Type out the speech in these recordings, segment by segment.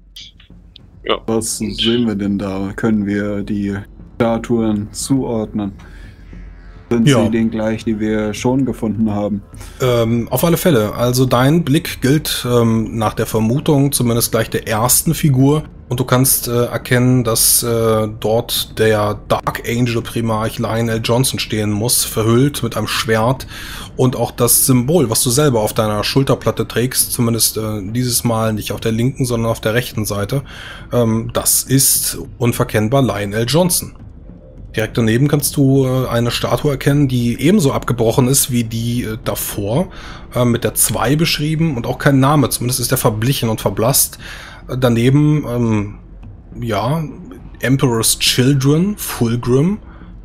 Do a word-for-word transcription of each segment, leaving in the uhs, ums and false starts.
Ja. Was sehen wir denn da? Können wir die Statuen zuordnen? Sind Ja. sie den gleich, die wir schon gefunden haben? Ähm, auf alle Fälle. Also dein Blick gilt ähm, nach der Vermutung zumindest gleich der ersten Figur. Und du kannst äh, erkennen, dass äh, dort der Dark Angel Primarch Lionel Johnson stehen muss, verhüllt mit einem Schwert. Und auch das Symbol, was du selber auf deiner Schulterplatte trägst, zumindest äh, dieses Mal nicht auf der linken, sondern auf der rechten Seite, ähm, das ist unverkennbar Lionel Johnson. Direkt daneben kannst du äh, eine Statue erkennen, die ebenso abgebrochen ist wie die äh, davor, äh, mit der zwei beschrieben und auch kein Name, zumindest ist er verblichen und verblasst. Äh, daneben, ähm, ja, Emperor's Children, Fulgrim.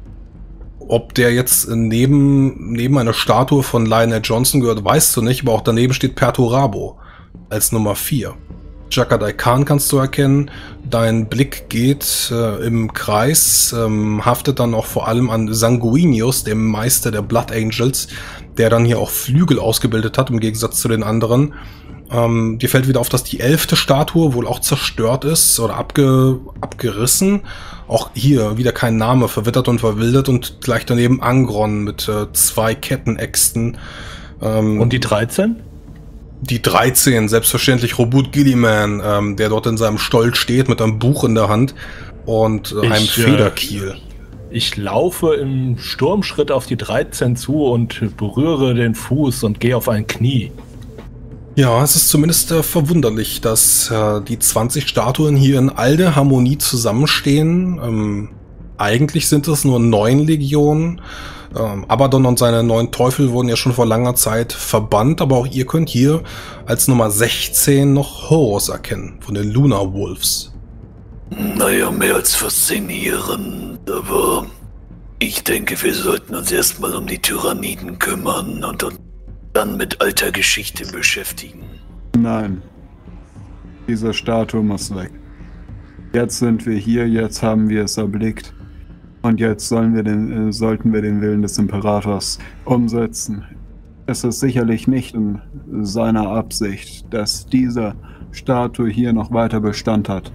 Ob der jetzt neben, neben einer Statue von Lionel Johnson gehört, weißt du nicht, aber auch daneben steht Perturabo als Nummer vier. Jacadai Khan kannst du erkennen. Dein Blick geht äh, im Kreis, ähm, haftet dann auch vor allem an Sanguinius, dem Meister der Blood Angels, der dann hier auch Flügel ausgebildet hat, im Gegensatz zu den anderen. Ähm, dir fällt wieder auf, dass die elfte Statue wohl auch zerstört ist oder abge abgerissen. Auch hier wieder kein Name, verwittert und verwildert und gleich daneben Angron mit äh, zwei Kettenäxten. Ähm, und die dreizehn? Die dreizehn, selbstverständlich Robut Gilliman, ähm, der dort in seinem Stolz steht mit einem Buch in der Hand und äh, einem Ich, Federkiel. Äh, ich laufe im Sturmschritt auf die dreizehn zu und berühre den Fuß und gehe auf ein Knie. Ja, es ist zumindest äh, verwunderlich, dass äh, die zwanzig Statuen hier in all der Harmonie zusammenstehen. Ähm, eigentlich sind es nur neun Legionen. Ähm, Abaddon und seine neun Teufel wurden ja schon vor langer Zeit verbannt, aber auch ihr könnt hier als Nummer sechzehn noch Horus erkennen, von den Lunar Wolves. Naja, mehr als faszinierend, aber ich denke, wir sollten uns erstmal um die Tyranniden kümmern und uns dann mit alter Geschichte beschäftigen. Nein. Diese Statue muss weg. Jetzt sind wir hier, jetzt haben wir es erblickt. Und jetzt sollen wir den, äh, sollten wir den Willen des Imperators umsetzen. Es ist sicherlich nicht in seiner Absicht, dass diese Statue hier noch weiter Bestand hat.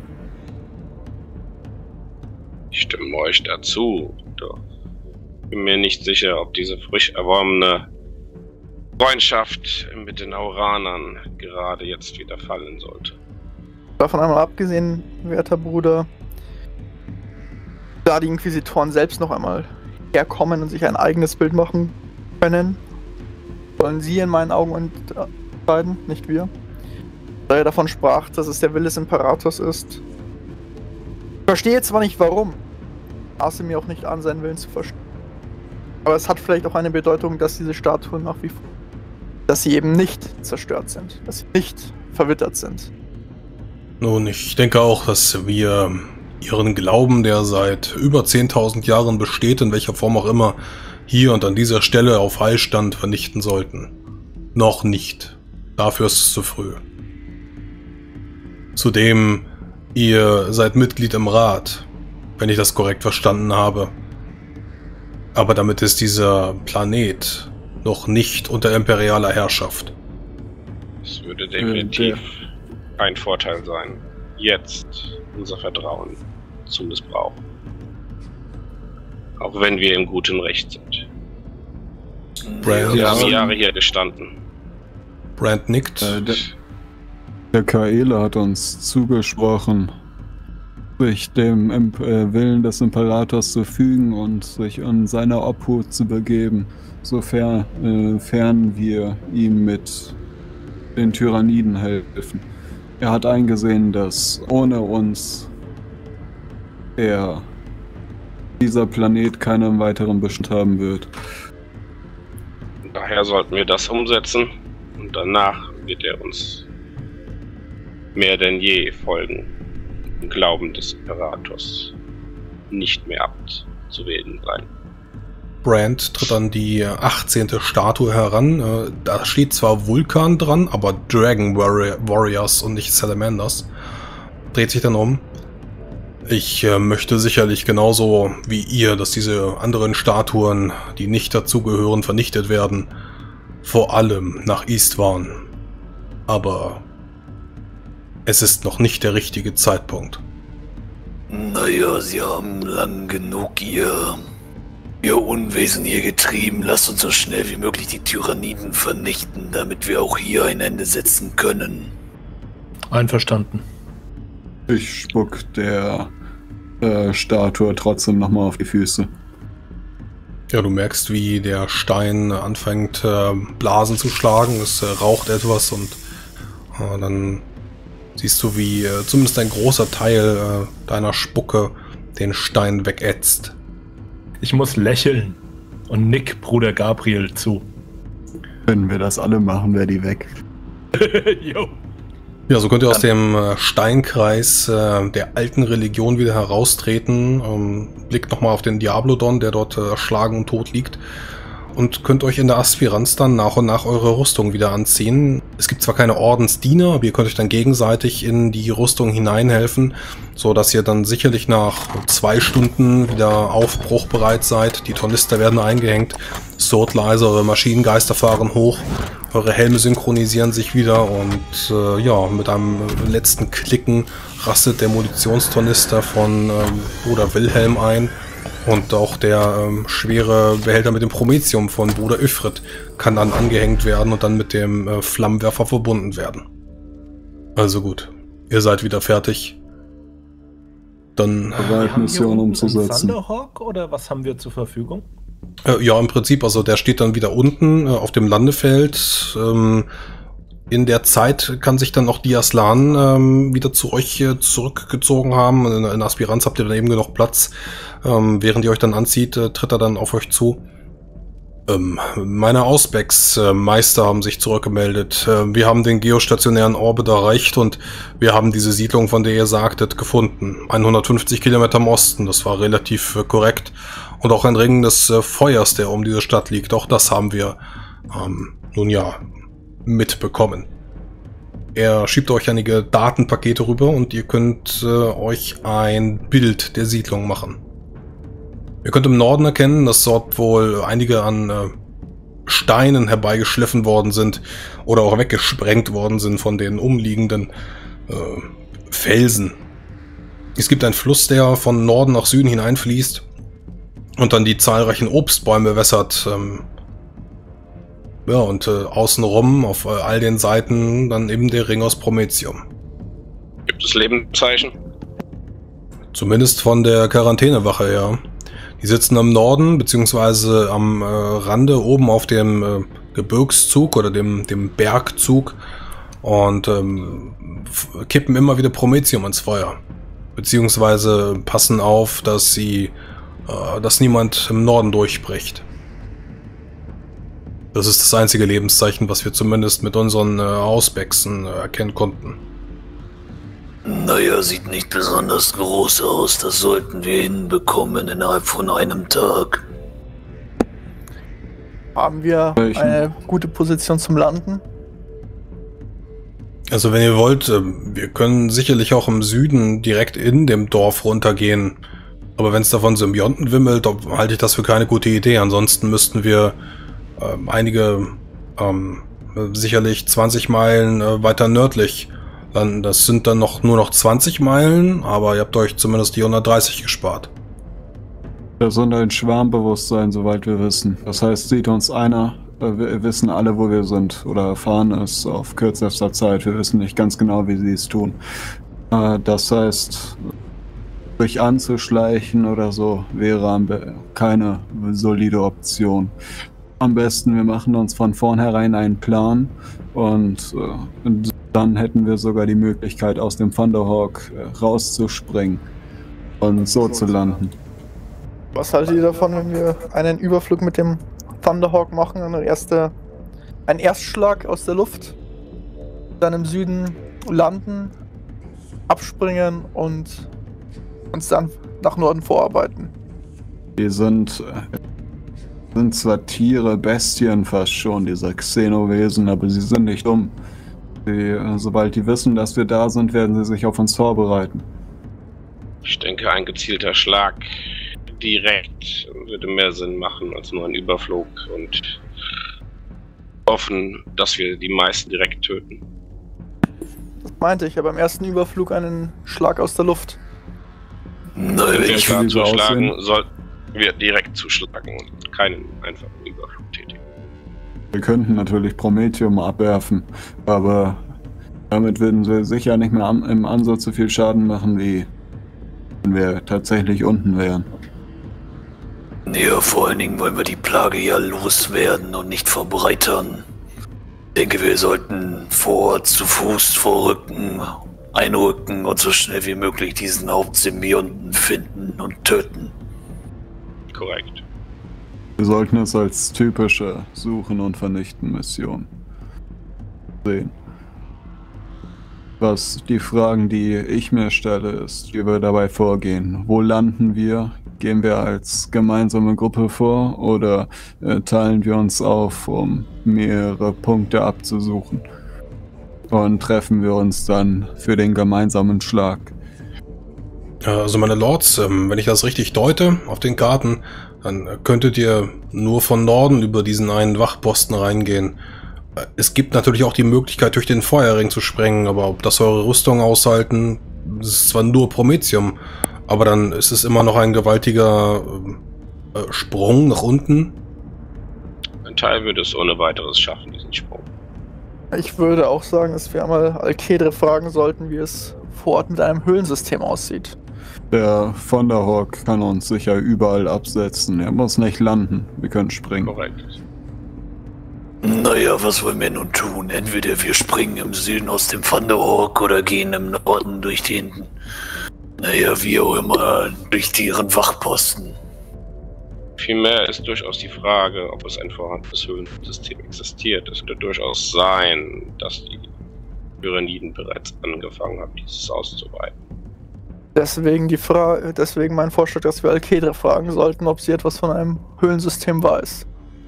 Ich stimme euch dazu, doch bin mir nicht sicher, ob diese frisch erworbene Freundschaft mit den Auranern gerade jetzt wieder fallen sollte. Davon einmal abgesehen, werter Bruder, da die Inquisitoren selbst noch einmal herkommen und sich ein eigenes Bild machen können, sollen sie in meinen Augen entscheiden, nicht wir. Da er davon sprach, dass es der Wille des Imperators ist. Ich verstehe zwar nicht warum, maße mir auch nicht an, seinen Willen zu verstehen. Aber es hat vielleicht auch eine Bedeutung, dass diese Statuen nach wie vor, dass sie eben nicht zerstört sind, dass sie nicht verwittert sind. Nun, ich denke auch, dass wir ihren Glauben, der seit über zehntausend Jahren besteht, in welcher Form auch immer, hier und an dieser Stelle auf Heilstand vernichten sollten. Noch nicht. Dafür ist es zu früh. Zudem, ihr seid Mitglied im Rat, wenn ich das korrekt verstanden habe. Aber damit ist dieser Planet noch nicht unter imperialer Herrschaft. Es würde definitiv ein Vorteil sein, jetzt unser Vertrauen zu missbrauchen. Auch wenn wir im guten Recht sind. Brand, Wir haben Jahre hier gestanden. Brand nickt. Äh, der, der Kaela hat uns zugesprochen, sich dem Imp äh, Willen des Imperators zu fügen und sich in seiner Obhut zu begeben, sofern äh, fern wir ihm mit den Tyranniden helfen. Er hat eingesehen, dass ohne uns er dieser Planet keinen weiteren Bestand haben wird. Daher sollten wir das umsetzen und danach wird er uns mehr denn je folgen. Im Glauben des Imperators nicht mehr abzuwählen sein. Brand tritt an die achtzehnte Statue heran. Da steht zwar Vulkan dran, aber Dragon Warriors und nicht Salamanders. Dreht sich dann um. Ich äh, möchte sicherlich genauso wie ihr, dass diese anderen Statuen, die nicht dazugehören, vernichtet werden. Vor allem nach Istvan. Aber Es ist noch nicht der richtige Zeitpunkt. Naja, Sie haben lang genug Ihr, Ihr Unwesen hier getrieben. Lasst uns so schnell wie möglich die Tyranniden vernichten, damit wir auch hier ein Ende setzen können. Einverstanden. Ich spuck der äh, Statue trotzdem nochmal auf die Füße. Ja, du merkst, wie der Stein anfängt, äh, Blasen zu schlagen. Es äh, raucht etwas und äh, dann siehst du, wie äh, zumindest ein großer Teil äh, deiner Spucke den Stein wegätzt. Ich muss lächeln und nick Bruder Gabriel zu. Wenn wir das alle machen, wäre die weg. Jo. Ja, so könnt ihr aus dem äh, Steinkreis äh, der alten Religion wieder heraustreten. Ähm, blickt nochmal auf den Diablodon, der dort äh, erschlagen und tot liegt. Und könnt euch in der Aspiranz dann nach und nach eure Rüstung wieder anziehen. Es gibt zwar keine Ordensdiener, aber ihr könnt euch dann gegenseitig in die Rüstung hineinhelfen, so dass ihr dann sicherlich nach zwei Stunden wieder aufbruchbereit seid. Die Tornister werden eingehängt, Sword leise, eure Maschinengeister fahren hoch, eure Helme synchronisieren sich wieder und äh, ja, mit einem letzten Klicken rastet der Munitionstornister von ähm, Bruder Wilhelm ein. Und auch der ähm, schwere Behälter mit dem Prometheum von Bruder Ifrit kann dann angehängt werden und dann mit dem äh, Flammenwerfer verbunden werden. Also gut, ihr seid wieder fertig. Dann... Bereit, Mission umzusetzen. Thunderhawk oder was haben wir zur Verfügung? Äh, ja, im Prinzip, also der steht dann wieder unten äh, auf dem Landefeld. Ähm, In der Zeit kann sich dann auch Diaslan ähm, wieder zu euch äh, zurückgezogen haben. In, in Aspiranz habt ihr dann eben genug Platz. Ähm, während ihr euch dann anzieht, äh, tritt er dann auf euch zu. Ähm, meine Auspex-Meister haben sich zurückgemeldet. Äh, wir haben den geostationären Orbit erreicht und wir haben diese Siedlung, von der ihr sagtet, gefunden. hundertfünfzig Kilometer im Osten, das war relativ äh, korrekt. Und auch ein Ring des äh, Feuers, der um diese Stadt liegt. Auch das haben wir, ähm, nun ja, mitbekommen. Er schiebt euch einige Datenpakete rüber und ihr könnt äh, euch ein Bild der Siedlung machen. Ihr könnt im Norden erkennen, dass dort wohl einige an äh, Steinen herbeigeschliffen worden sind oder auch weggesprengt worden sind von den umliegenden äh, Felsen. Es gibt einen Fluss, der von Norden nach Süden hineinfließt und dann die zahlreichen Obstbäume wässert. Ähm, Ja, und äh, außenrum auf äh, all den Seiten dann eben der Ring aus Prometheum. Gibt es Lebenszeichen? Zumindest von der Quarantänewache her. Die sitzen im Norden, beziehungsweise am äh, Rande oben auf dem äh, Gebirgszug oder dem, dem Bergzug und ähm, kippen immer wieder Prometheum ins Feuer. Beziehungsweise passen auf, dass sie, äh, dass niemand im Norden durchbricht. Das ist das einzige Lebenszeichen, was wir zumindest mit unseren äh, Ausbexen äh, erkennen konnten. Naja, sieht nicht besonders groß aus. Das sollten wir hinbekommen innerhalb von einem Tag. Haben wir Welchen? eine gute Position zum Landen? Also wenn ihr wollt, äh, wir können sicherlich auch im Süden direkt in dem Dorf runtergehen. Aber wenn es davon Symbionten wimmelt, halte ich das für keine gute Idee. Ansonsten müssten wir äh, einige, ähm, sicherlich zwanzig Meilen äh, weiter nördlich landen. Das sind dann noch nur noch zwanzig Meilen, aber ihr habt euch zumindest die hundertdreißig gespart. Wir sind ein Schwarmbewusstsein, soweit wir wissen. Das heißt, sieht uns einer, äh, wir wissen alle, wo wir sind oder erfahren es auf kürzester Zeit. Wir wissen nicht ganz genau, wie sie es tun. Äh, das heißt, sich anzuschleichen oder so wäre keine solide Option. Am besten, wir machen uns von vornherein einen Plan und äh, dann hätten wir sogar die Möglichkeit, aus dem Thunderhawk äh, rauszuspringen und so zu landen. Was haltet ihr davon, wenn wir einen Überflug mit dem Thunderhawk machen? Eine erste, ein Erstschlag aus der Luft, dann im Süden landen, abspringen und uns dann nach Norden vorarbeiten. Die sind, äh, sind zwar Tiere, Bestien fast schon, diese Xenowesen, aber sie sind nicht dumm. Die, äh, sobald die wissen, dass wir da sind, werden sie sich auf uns vorbereiten. Ich denke, ein gezielter Schlag direkt würde mehr Sinn machen als nur ein Überflug und hoffen, dass wir die meisten direkt töten. Das meinte ich, aber im ersten Überflug einen Schlag aus der Luft. Nein, Wenn wir ich klar so zuschlagen, aussehen. sollten wir direkt zuschlagen und keinen einfachen Überflug tätigen. Wir könnten natürlich Prometheum abwerfen, aber damit würden wir sicher nicht mehr am, im Ansatz so viel Schaden machen, wie wenn wir tatsächlich unten wären. Ja, vor allen Dingen wollen wir die Plage ja loswerden und nicht verbreitern. Ich denke, wir sollten vor Ort zu Fuß vorrücken, einrücken und so schnell wie möglich diesen Hauptsymbionten finden und töten. Korrekt. Wir sollten es als typische Suchen- und Vernichten-Mission sehen. Was die Fragen, die ich mir stelle, ist, wie wir dabei vorgehen. Wo landen wir? Gehen wir als gemeinsame Gruppe vor oder äh, teilen wir uns auf, um mehrere Punkte abzusuchen? Und treffen wir uns dann für den gemeinsamen Schlag? Also meine Lords, ähm, wenn ich das richtig deute auf den Karten, dann könntet ihr nur von Norden über diesen einen Wachposten reingehen. Es gibt natürlich auch die Möglichkeit, durch den Feuerring zu sprengen, aber ob das eure Rüstung aushalten, das ist zwar nur Prometheum, aber dann ist es immer noch ein gewaltiger äh, Sprung nach unten. Ein Teil würde es ohne weiteres schaffen, diesen Sprung. Ich würde auch sagen, dass wir einmal Alkedre fragen sollten, wie es vor Ort mit einem Höhlensystem aussieht. Der Thunderhawk kann uns sicher überall absetzen. Er muss nicht landen. Wir können springen. Korrekt. Naja, was wollen wir nun tun? Entweder wir springen im Süden aus dem Thunderhawk oder gehen im Norden durch den, naja, wie auch immer, durch deren Wachposten. Vielmehr ist durchaus die Frage, ob es ein vorhandenes Höhlensystem existiert. Es könnte durchaus sein, dass die Tyranniden bereits angefangen haben, dieses auszuweiten. Deswegen die Frage, deswegen mein Vorschlag, dass wir Alkedre fragen sollten, ob sie etwas von einem Höhlensystem weiß.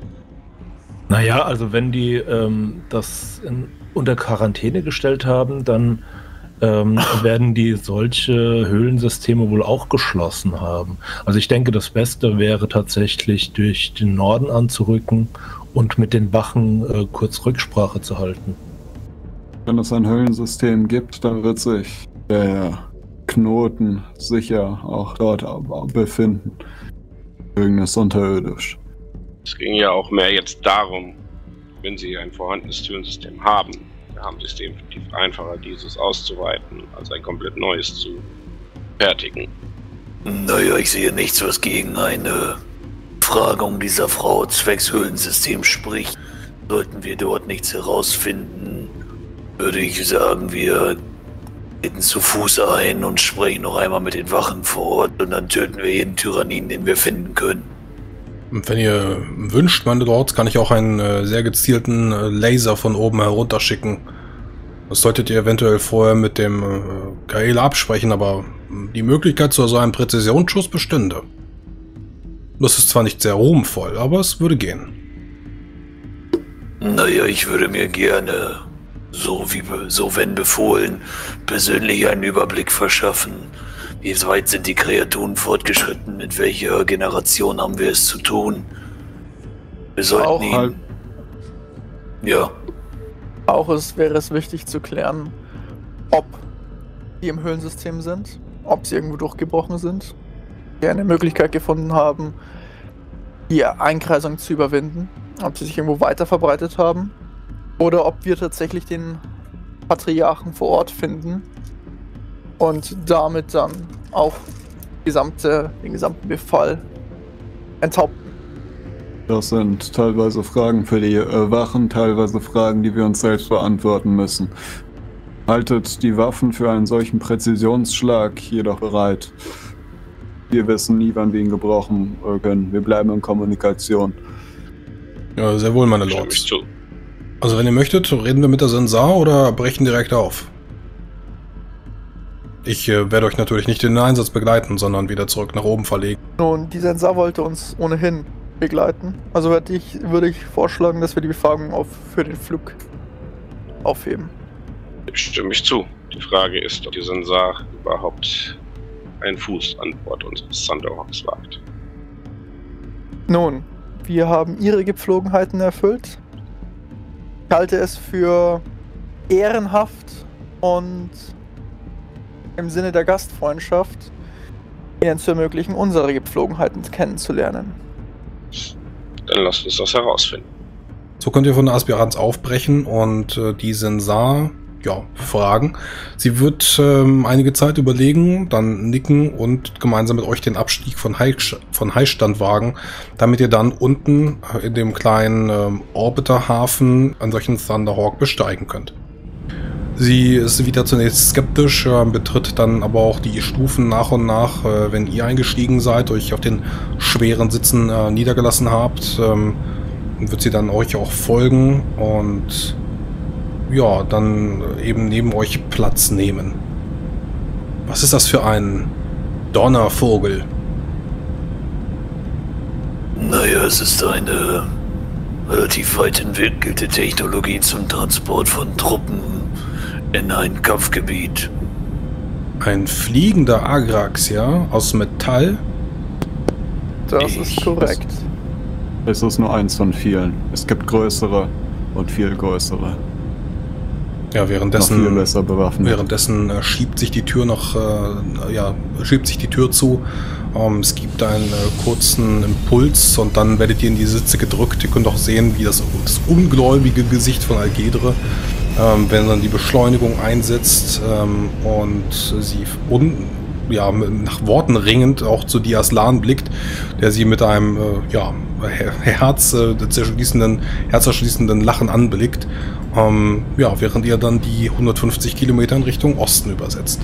Naja, also wenn die ähm, das in, unter Quarantäne gestellt haben, dann ähm, werden die solche Höhlensysteme wohl auch geschlossen haben. Also ich denke, das Beste wäre tatsächlich durch den Norden anzurücken und mit den Wachen äh, kurz Rücksprache zu halten. Wenn es ein Höhlensystem gibt, dann wird sich der Knoten sicher auch dort befinden. Irgendes unterirdisch. Es ging ja auch mehr jetzt darum, wenn sie ein vorhandenes Türensystem haben, haben sie es definitiv einfacher, dieses auszuweiten, als ein komplett neues zu fertigen. Naja, ich sehe nichts, was gegen eine Befragung dieser Frau zwecks Höhlensystem spricht. Sollten wir dort nichts herausfinden, würde ich sagen, wir treten zu Fuß ein und sprechen noch einmal mit den Wachen vor Ort und dann töten wir jeden Tyrannen, den wir finden können. Wenn ihr wünscht, meine Lords, kann ich auch einen äh, sehr gezielten äh, Laser von oben herunter schicken. Das solltet ihr eventuell vorher mit dem äh, Gael absprechen, aber die Möglichkeit zu so einem Präzisionsschuss bestünde. Das ist zwar nicht sehr ruhmvoll, aber es würde gehen. Naja, ich würde mir gerne, so wie so wenn befohlen, persönlich einen Überblick verschaffen. Wie weit sind die Kreaturen fortgeschritten? Mit welcher Generation haben wir es zu tun? Wir sollten Auch ihn... halt- Ja. Auch es wäre es wichtig zu klären, ob die im Höhlensystem sind, ob sie irgendwo durchgebrochen sind, die eine Möglichkeit gefunden haben, die Einkreisung zu überwinden, ob sie sich irgendwo weiter verbreitet haben, oder ob wir tatsächlich den Patriarchen vor Ort finden und damit dann auch gesamte, den gesamten Befall enthaupten. Das sind teilweise Fragen für die äh, Wachen, teilweise Fragen, die wir uns selbst beantworten müssen. Haltet die Waffen für einen solchen Präzisionsschlag jedoch bereit. Wir wissen nie, wann wir ihn gebrauchen äh, können. Wir bleiben in Kommunikation. Ja, sehr wohl, meine Stimme ich Lords. zu. Also wenn ihr möchtet, reden wir mit der Sensar oder brechen direkt auf. Ich äh, werde euch natürlich nicht in den Einsatz begleiten, sondern wieder zurück nach oben verlegen. Nun, die Sensar wollte uns ohnehin begleiten. Also würde ich, würde ich vorschlagen, dass wir die Befragung auf, für den Flug aufheben. Stimme ich zu. Die Frage ist, ob die Sensar überhaupt einen Fuß an Bord unseres Thunderhawks wagt. Nun, wir haben ihre Gepflogenheiten erfüllt. Ich halte es für ehrenhaft, und im Sinne der Gastfreundschaft ihnen zu ermöglichen, unsere Gepflogenheiten kennenzulernen. Dann lasst uns das herausfinden. So könnt ihr von der Aspiranz aufbrechen und äh, die Sensar ja, fragen. Sie wird ähm, einige Zeit überlegen, dann nicken und gemeinsam mit euch den Abstieg von, Heich, von Heichstand wagen, damit ihr dann unten in dem kleinen ähm, Orbiterhafen an solchen Thunderhawk besteigen könnt. Sie ist wieder zunächst skeptisch, äh, betritt dann aber auch die Stufen nach und nach, äh, wenn ihr eingestiegen seid, euch auf den schweren Sitzen äh, niedergelassen habt, ähm, wird sie dann euch auch folgen und ja, dann eben neben euch Platz nehmen. Was ist das für ein Donnervogel? Naja, es ist eine relativ weit entwickelte Technologie zum Transport von Truppen in ein Kampfgebiet. Ein fliegender Agrax, ja? Aus Metall? Das Ich- ist korrekt. Es ist nur eins von vielen. Es gibt größere und viel größere. Ja, Noch viel währenddessen, besser bewaffnet. währenddessen äh, schiebt sich die Tür noch, äh, ja, schiebt sich die Tür zu. Ähm, es gibt einen äh, kurzen Impuls und dann werdet ihr in die Sitze gedrückt. Ihr könnt auch sehen, wie das, das ungläubige Gesicht von Algedre, ähm, wenn dann die Beschleunigung einsetzt ähm, und sie un, ja, mit- nach Worten ringend auch zu Diaslan blickt, der sie mit einem äh, ja, her Herz, äh, zerschließenden, herzerschließenden Lachen anblickt. Ähm, ja, während ihr dann die hundertfünfzig Kilometer in Richtung Osten übersetzt.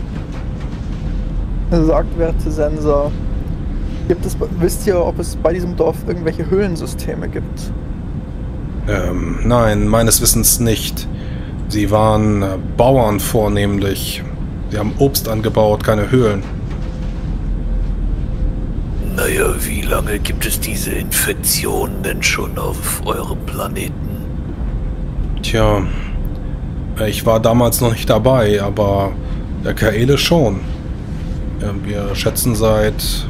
Sagt, werte Sensor, gibt es, wisst ihr, ob es bei diesem Dorf irgendwelche Höhlensysteme gibt? Ähm, nein, meines Wissens nicht. Sie waren äh, Bauern vornehmlich. Sie haben Obst angebaut, keine Höhlen. Naja, wie lange gibt es diese Infektion denn schon auf eurem Planeten? Tja, äh, ich war damals noch nicht dabei, aber der Kaele schon. Ja, wir schätzen seit...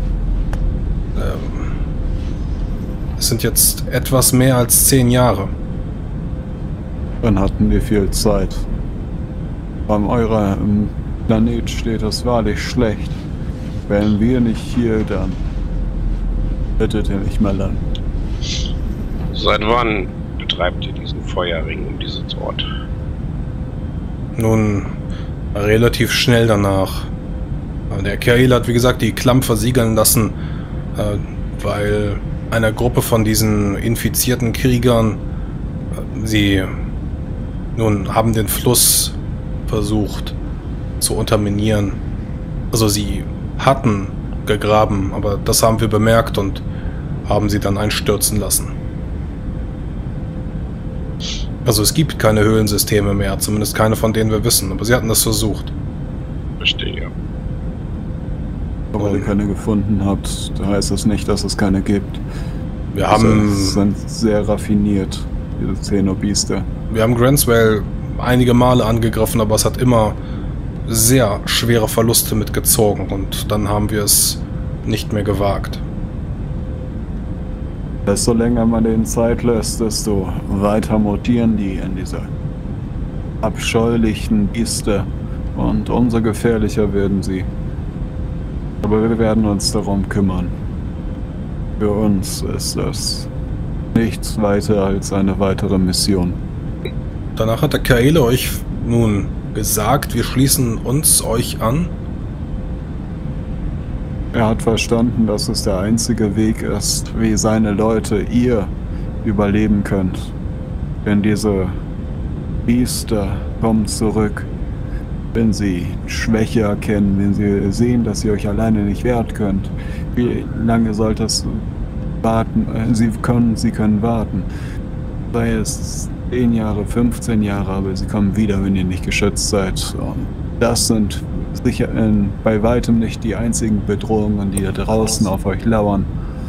Ähm, es sind jetzt etwas mehr als zehn Jahre. Dann hatten wir viel Zeit. An eurem Planet steht es wahrlich schlecht. Wären wir nicht hier, dann bittet ihr nicht mehr lang. Seit wann betreibt ihr diesen Feuerring um diesen Ort? Nun, relativ schnell danach. Der Kaele hat, wie gesagt, die Klamm versiegeln lassen, äh, weil einer Gruppe von diesen infizierten Kriegern, äh, sie nun haben den Fluss versucht zu unterminieren. Also sie hatten gegraben, aber das haben wir bemerkt und haben sie dann einstürzen lassen. Also es gibt keine Höhlensysteme mehr, zumindest keine, von denen wir wissen, aber sie hatten das versucht. Verstehe. Aber wenn ihr keine gefunden habt, da heißt es nicht, dass es keine gibt. Wir Also, haben, sie sind sehr raffiniert, diese Xenobieste. wir haben Grantswell einige Male angegriffen, aber es hat immer sehr schwere Verluste mitgezogen und dann haben wir es nicht mehr gewagt. Desto länger man denen Zeit lässt, desto weiter mutieren die in diese abscheulichen Bieste und umso gefährlicher werden sie. Aber wir werden uns darum kümmern. Für uns ist das nichts weiter als eine weitere Mission. Danach hat der Kaele euch nun gesagt, wir schließen uns euch an. Er hat verstanden, dass es der einzige Weg ist, wie seine Leute ihr überleben könnt. Denn diese Biester kommen zurück, wenn sie Schwäche erkennen, wenn sie sehen, dass ihr euch alleine nicht wehrt könnt. Wie lange sollte es warten? Sie können, sie können warten. Sei es zehn Jahre, fünfzehn Jahre, aber sie kommen wieder, wenn ihr nicht geschützt seid. Und das sind sicher äh, bei weitem nicht die einzigen Bedrohungen, die da draußen auf euch lauern.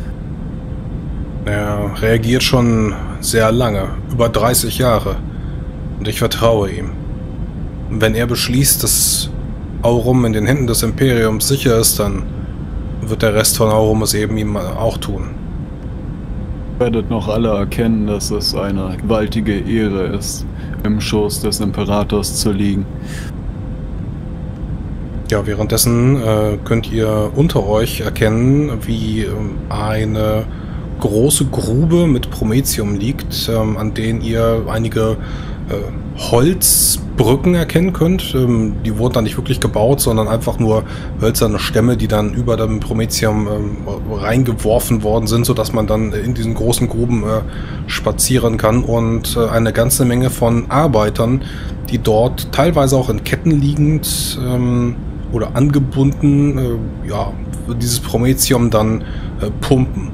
Er reagiert schon sehr lange, über dreißig Jahre. Und ich vertraue ihm. Und wenn er beschließt, dass Aurum in den Händen des Imperiums sicher ist, dann wird der Rest von Aurum es eben ihm auch tun. Ihr werdet noch alle erkennen, dass es eine gewaltige Ehre ist, im Schoß des Imperators zu liegen. Ja, währenddessen äh, könnt ihr unter euch erkennen, wie ähm, eine große Grube mit Promethium liegt, ähm, an denen ihr einige äh, Holzbrücken erkennen könnt. Ähm, die wurden dann nicht wirklich gebaut, sondern einfach nur hölzerne Stämme, die dann über dem Promethium ähm, reingeworfen worden sind, sodass man dann in diesen großen Gruben äh, spazieren kann, und äh, eine ganze Menge von Arbeitern, die dort teilweise auch in Ketten liegend ähm, oder angebunden, äh, ja, dieses Promethium dann äh, pumpen.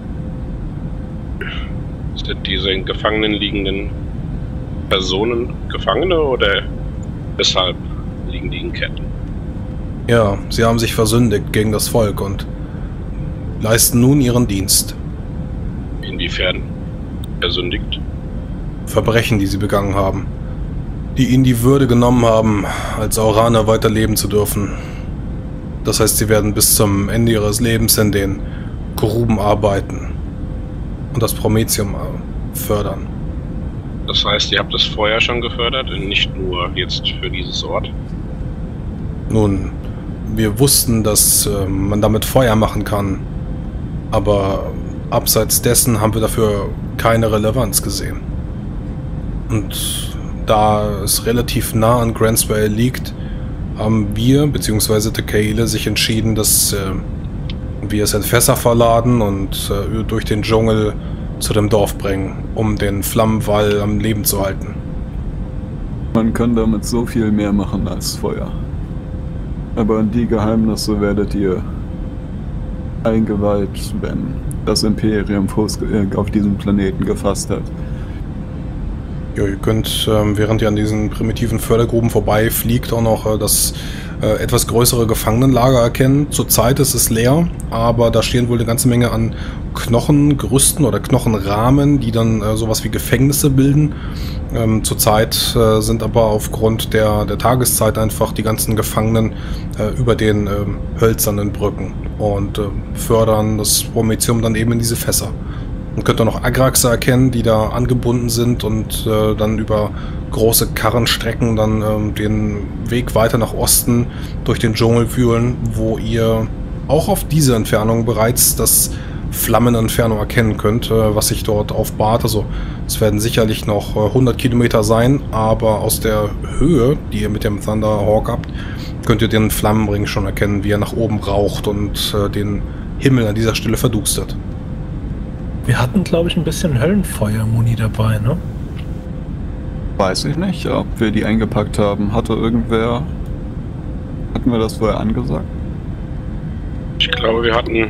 Sind diese in Gefangenen liegenden Personen Gefangene oder weshalb liegen die in Ketten? Ja, sie haben sich versündigt gegen das Volk und leisten nun ihren Dienst. Inwiefern versündigt? Verbrechen, die sie begangen haben, die ihnen die Würde genommen haben, als Auraner weiterleben zu dürfen. Das heißt, sie werden bis zum Ende ihres Lebens in den Gruben arbeiten und das Promethium fördern. Das heißt, ihr habt das vorher schon gefördert und nicht nur jetzt für dieses Ort? Nun, wir wussten, dass äh, man damit Feuer machen kann, aber abseits dessen haben wir dafür keine Relevanz gesehen. Und da es relativ nah an Grantsvale liegt, haben wir bzw. Tequila sich entschieden, dass äh, wir es in Fässer verladen und äh, durch den Dschungel zu dem Dorf bringen, um den Flammenwall am Leben zu halten. Man kann damit so viel mehr machen als Feuer. Aber in die Geheimnisse werdet ihr eingeweiht, wenn das Imperium Fuß auf diesem Planeten gefasst hat. Ja, ihr könnt, ähm, während ihr an diesen primitiven Fördergruben vorbeifliegt, auch noch äh, das äh, etwas größere Gefangenenlager erkennen. Zurzeit ist es leer, aber da stehen wohl eine ganze Menge an Knochengerüsten oder Knochenrahmen, die dann äh, sowas wie Gefängnisse bilden. Ähm, zurzeit äh, sind aber aufgrund der, der Tageszeit einfach die ganzen Gefangenen äh, über den äh, hölzernen Brücken und äh, fördern das Promethium dann eben in diese Fässer. Man könnte noch Agraxe erkennen, die da angebunden sind und äh, dann über große Karrenstrecken dann ähm, den Weg weiter nach Osten durch den Dschungel führen, wo ihr auch auf diese Entfernung bereits das Flammenentfernung erkennen könnt, äh, was sich dort aufbahrt. Also es werden sicherlich noch äh, hundert Kilometer sein, aber aus der Höhe, die ihr mit dem Thunderhawk habt, könnt ihr den Flammenring schon erkennen, wie er nach oben raucht und äh, den Himmel an dieser Stelle verdustet. Wir hatten, glaube ich, ein bisschen Höllenfeuer-Muni dabei, ne? Weiß ich nicht, ob wir die eingepackt haben. Hatte irgendwer... Hatten wir das vorher angesagt? Ich glaube, wir hatten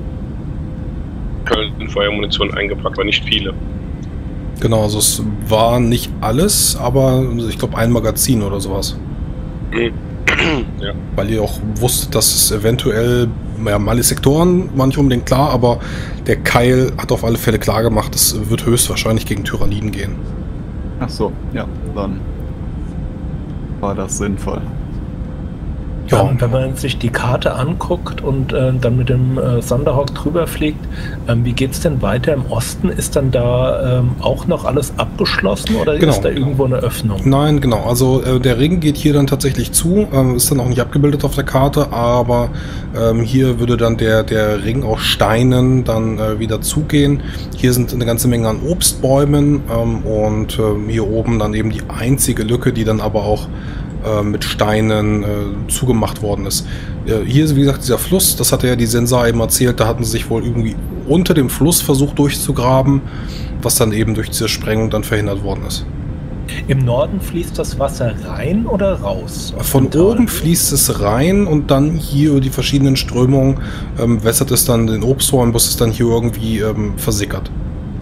Höllenfeuermunition eingepackt, aber nicht viele. Genau, also es war nicht alles, aber ich glaube ein Magazin oder sowas. Ja. Weil ihr auch wusstet, dass es eventuell, ja, Malisektoren war nicht unbedingt klar, aber der Keil hat auf alle Fälle klar gemacht, es wird höchstwahrscheinlich gegen Tyranniden gehen. Ach so, ja, dann war das sinnvoll. Ja. Ähm, wenn man sich die Karte anguckt und äh, dann mit dem äh, Thunderhawk drüber fliegt, ähm, wie geht's denn weiter im Osten? Ist dann da ähm, auch noch alles abgeschlossen oder Genau. ist da irgendwo eine Öffnung? Nein, genau. Also äh, der Ring geht hier dann tatsächlich zu, ähm, ist dann auch nicht abgebildet auf der Karte, aber ähm, hier würde dann der, der Ring aus Steinen dann äh, wieder zugehen. Hier sind eine ganze Menge an Obstbäumen ähm, und äh, hier oben dann eben die einzige Lücke, die dann aber auch mit Steinen äh, zugemacht worden ist. Äh, hier ist, wie gesagt, dieser Fluss, das hatte ja die Sensar eben erzählt, da hatten sie sich wohl irgendwie unter dem Fluss versucht durchzugraben, was dann eben durch diese Sprengung dann verhindert worden ist. Im Norden fließt das Wasser rein oder raus? Von oben fließt es rein und dann hier über die verschiedenen Strömungen ähm, wässert es dann den Obstbäumen, bis es dann hier irgendwie ähm, versickert.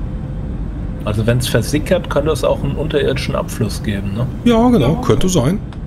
Also wenn es versickert, kann das auch einen unterirdischen Abfluss geben, ne? Ja, genau, könnte sein.